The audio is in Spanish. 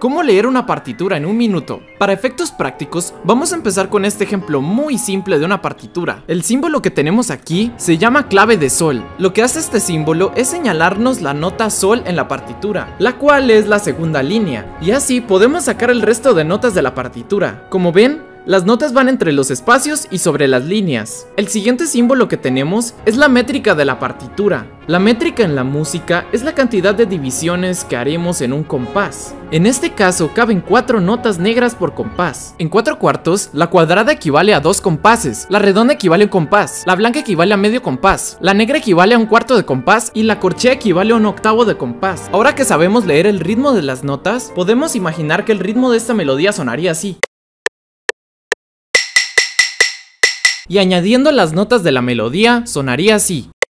¿Cómo leer una partitura en un minuto? Para efectos prácticos, vamos a empezar con este ejemplo muy simple de una partitura. El símbolo que tenemos aquí se llama clave de sol. Lo que hace este símbolo es señalarnos la nota sol en la partitura, la cual es la segunda línea, y así podemos sacar el resto de notas de la partitura. Como ven, las notas van entre los espacios y sobre las líneas. El siguiente símbolo que tenemos es la métrica de la partitura. La métrica en la música es la cantidad de divisiones que haremos en un compás. En este caso caben 4 notas negras por compás. En 4/4, la cuadrada equivale a 2 compases, la redonda equivale a un compás, la blanca equivale a medio compás, la negra equivale a 1/4 de compás y la corchea equivale a 1/8 de compás. Ahora que sabemos leer el ritmo de las notas, podemos imaginar que el ritmo de esta melodía sonaría así. Y añadiendo las notas de la melodía, sonaría así.